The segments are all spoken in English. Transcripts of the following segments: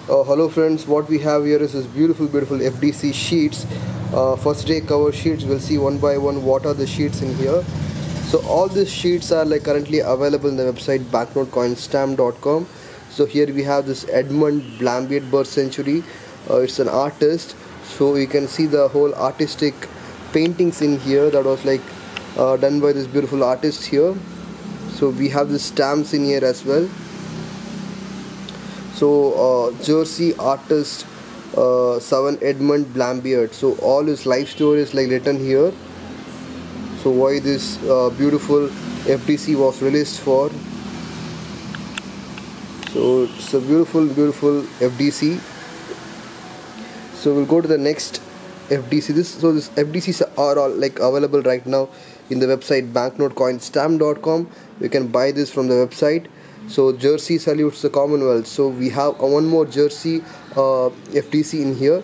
Hello friends, what we have here is this beautiful FDC sheets, first day cover sheets. We'll see one by one what are the sheets in here. So all these sheets are like currently available in the website banknotecoinstamp.com. So here we have this Edmund Blambiet birth century. It's an artist, so you can see the whole artistic paintings in here that was like done by this beautiful artist here. So we have the stamps in here as well. So Jersey artist 7 Edmund Blambiert. So all his life story is like written here. So why this beautiful FDC was released for. So it's a beautiful FDC. So we'll go to the next FDC. This FDCs are all like available right now in the website banknotecoinstamp.com. You can buy this from the website. So Jersey salutes the Commonwealth. So we have one more Jersey FDC in here.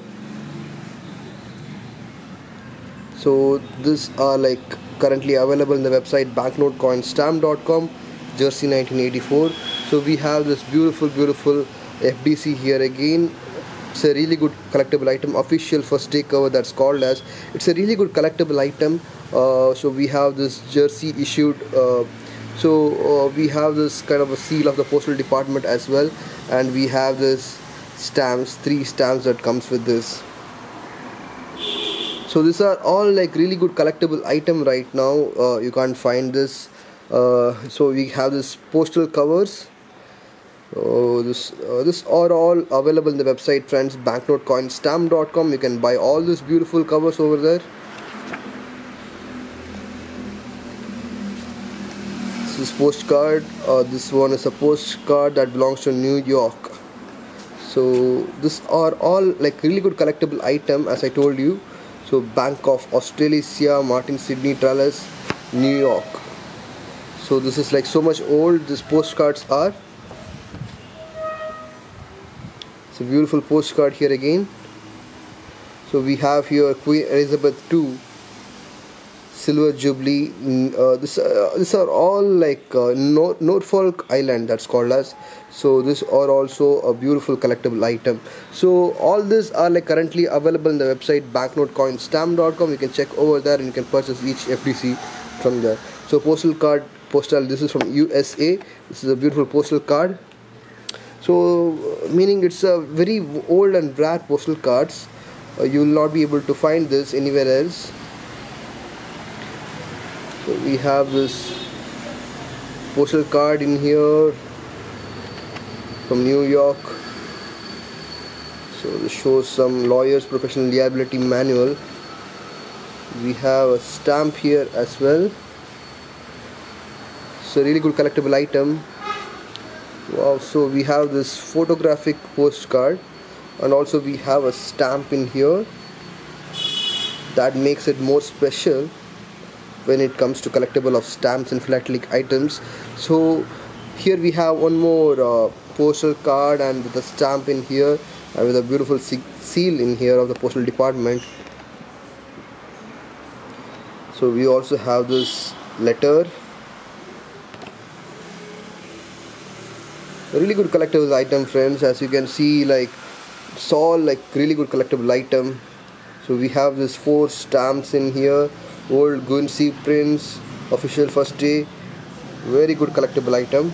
So these are like currently available in the website banknotecoinstamp.com. Jersey 1984. So we have this beautiful FDC here again. It's a really good collectible item, official first day cover, that's called as. It's a really good collectible item. So we have this Jersey issued. We have this kind of a seal of the postal department as well, and we have this stamps, 3 stamps that comes with this. So these are all like really good collectible item right now. You can't find this. So we have this postal covers. This are all available in the website, friends, banknotecoinstamp.com. You can buy all these beautiful covers over there. This postcard, this one is a postcard that belongs to New York. So these are all like really good collectible item, as I told you. So Bank of Australia, Martin Sydney Trellis, New York. So this is like so much old these postcards are. It's a beautiful postcard here again. So we have here Queen Elizabeth II Silver Jubilee. These are all like Norfolk Island, that's called as. So these are also a beautiful collectible item. So all these are like currently available in the website banknotecoinstamp.com. You can check over there and you can purchase each FDC from there. So postal, this is from USA. This is a beautiful postal card. So meaning it's a very old and rare postal cards. You will not be able to find this anywhere else. So we have this postal card in here from New York. So this shows some lawyer's professional liability manual. We have a stamp here as well. So really good collectible item. Wow, so we have this photographic postcard, and also we have a stamp in here that makes it more special when it comes to collectible of stamps and philatelic items. So here we have one more postal card and with a stamp in here and with a beautiful seal in here of the postal department. So we also have this letter. A really good collectible item, friends. As you can see, like it's all like really good collectible item. So we have this 4 stamps in here. Old Guernsey prints, official first day. Very good collectible item.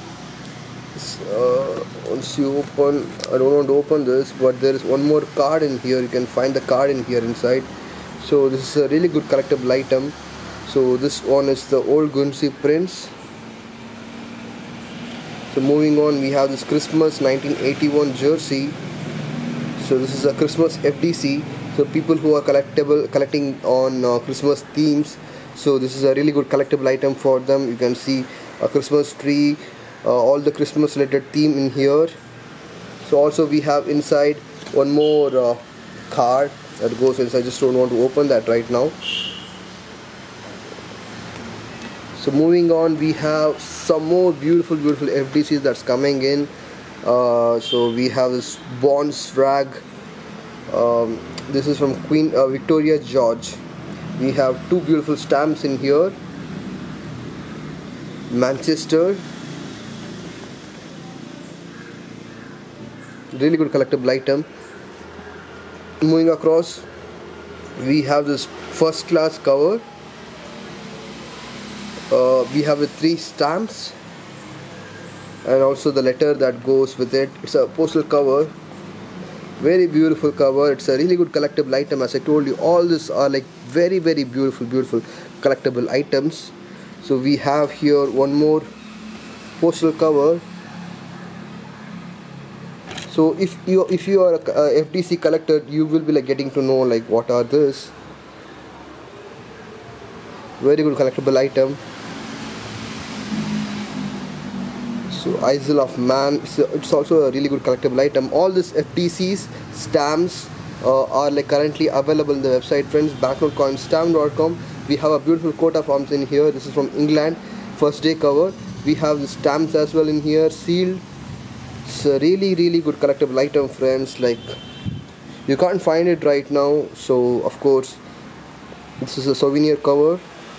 Once you open, I don't want to open this, but there is one more card in here. You can find the card in here inside. So this is a really good collectible item. So this one is the old Guernsey prints. So moving on, we have this Christmas 1981 Jersey. So this is a Christmas FDC. So people who are collecting on Christmas themes. So this is a really good collectible item for them. You can see a Christmas tree, all the Christmas related theme in here. So also we have inside one more card that goes inside. I just don't want to open that right now. So moving on, we have some more beautiful FDCs that's coming in. So we have this Bonds flag. This is from Queen Victoria George. We have 2 beautiful stamps in here. Manchester really good collectible item. Moving across, we have this first class cover. We have the 3 stamps and also the letter that goes with it. It's a postal cover, very beautiful cover. It's a really good collectible item. As I told you, all this are like very beautiful collectible items. So we have here one more postal cover. So if you are a FDC collector, you will be like getting to know like what are this. Very good collectible item. So Isle of Man, it's also a really good collectible item. All these FDCs, stamps are like currently available in the website, friends, Banknotecoinstamp.com. We have a beautiful coat of arms in here. This is from England, first day cover. We have the stamps as well in here, sealed. It's a really good collectible item, friends. Like, you can't find it right now, so of course this is a souvenir cover.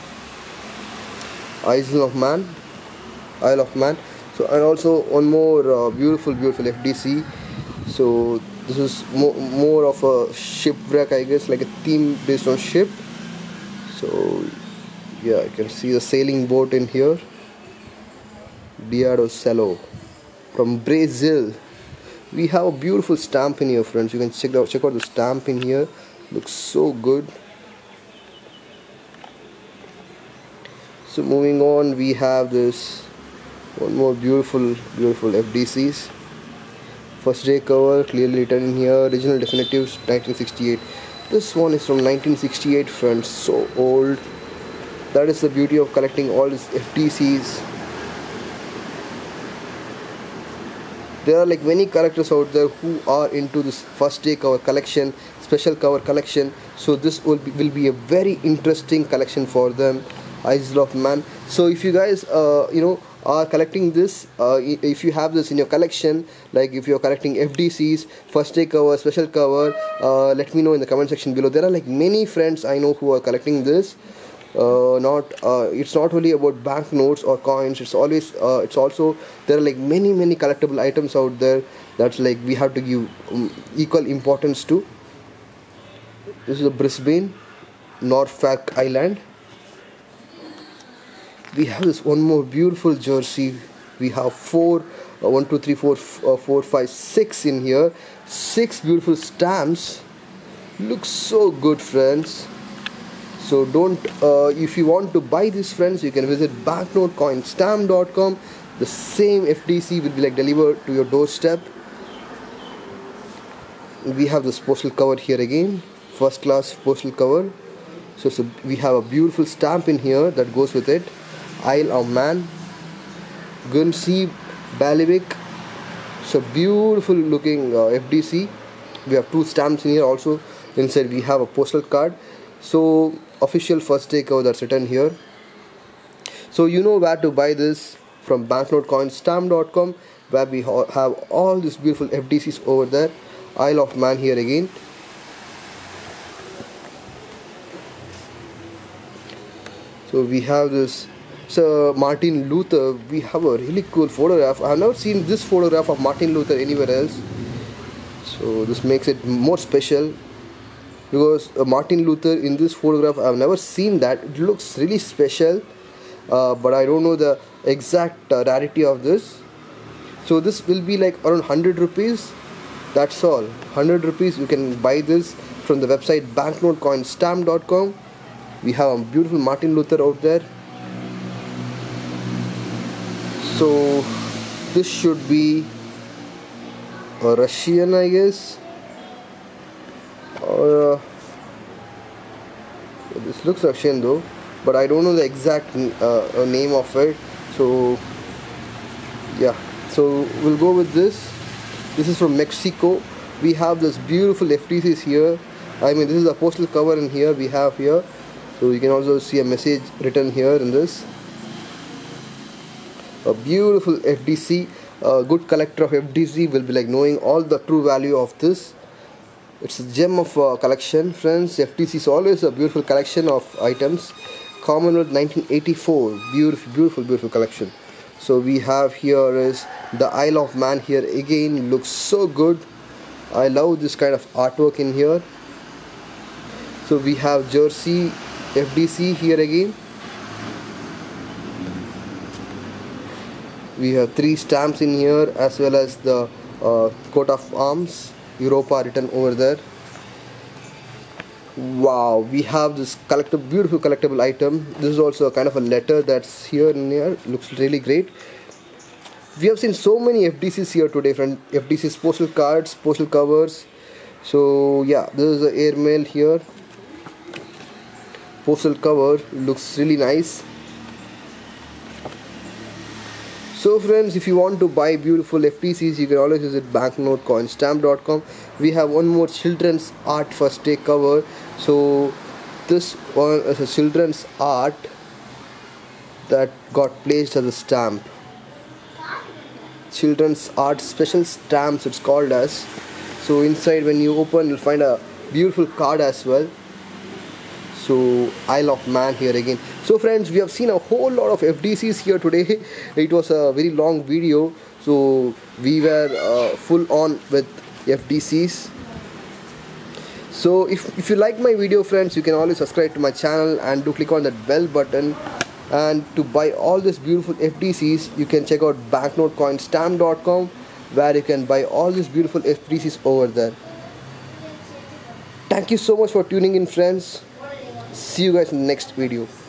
Isle of Man. So, and also one more beautiful FDC. So this is more of a shipwreck, I guess, like a theme based on ship. So yeah, you can see the sailing boat in here. Dia do Céu from Brazil. We have a beautiful stamp in here, friends. You can check out the stamp in here. Looks so good. So moving on, we have this one more beautiful FDCs. First day cover, clearly written in here. Original definitives 1968. This one is from 1968, friends. So old. That is the beauty of collecting all these FDCs. There are like many collectors out there who are into this first day cover collection, special cover collection. So this will be a very interesting collection for them. Isle of Man. So if you guys are collecting this, if you have this in your collection, like if you're collecting FDCs, first day cover, special cover, let me know in the comment section below. There are like many friends I know who are collecting this. It's not only about banknotes or coins. It's also there are like many collectible items out there that's like we have to give equal importance to. This is a Brisbane, Norfolk Island. We have this one more beautiful jersey. We have 1, 2, 3, 4, 4, 5, 6 in here. 6 beautiful stamps. Looks so good, friends. So if you want to buy these, friends, you can visit Banknotecoinstamp.com. The same FDC will be like delivered to your doorstep. We have this postal cover here again, first class postal cover. So we have a beautiful stamp in here that goes with it. Isle of Man, Guernsey, Belive. So beautiful looking FDC. We have 2 stamps in here also. Inside we have a postal card. So official first day cover that's written here. So you know where to buy this, from Banknotecoinstamp.com, where we have all these beautiful FDCs over there. Isle of Man here again. So we have this. So Martin Luther, we have a really cool photograph. I have never seen this photograph of Martin Luther anywhere else. So this makes it more special, because Martin Luther in this photograph, I have never seen that. It looks really special, but I don't know the exact rarity of this. So this will be like around 100 rupees. That's all. 100 rupees. You can buy this from the website Banknotecoinstamp.com. We have a beautiful Martin Luther out there. So this should be a Russian, I guess, or this looks Russian though, but I don't know the exact name of it. So yeah, so we'll go with this. This is from Mexico. We have this beautiful FDCs here. I mean, this is a postal cover in here we have here. So you can also see a message written here in this. A beautiful FDC. A good collector of FDC will be like knowing all the true value of this. It's a gem of collection, friends. FDC is always a beautiful collection of items. Commonwealth 1984. Beautiful collection. So we have here is the Isle of Man here again, looks so good. I love this kind of artwork in here. So we have Jersey FDC here again. We have 3 stamps in here, as well as the coat of arms Europa written over there. Wow, we have this beautiful collectible item. This is also a kind of a letter that's here and here. Looks really great. We have seen so many FDCs here today, friend. FDCs, postal cards, postal covers. So yeah, this is the airmail here. Postal cover looks really nice. So friends, if you want to buy beautiful FDCs, you can always visit Banknotecoinstamp.com. We have one more children's art first day cover. So this one is a children's art that got placed as a stamp. Children's art special stamps it's called as. So inside, when you open, you'll find a beautiful card as well. So Isle of Man here again. So friends, we have seen a whole lot of FDCs here today. It was a very long video, so we were full on with FDCs. So if you like my video, friends, you can always subscribe to my channel and do click on that bell button. And to buy all these beautiful FDCs, you can check out Banknotecoinstamp.com, where you can buy all these beautiful FDCs over there. Thank you so much for tuning in, friends. See you guys in the next video.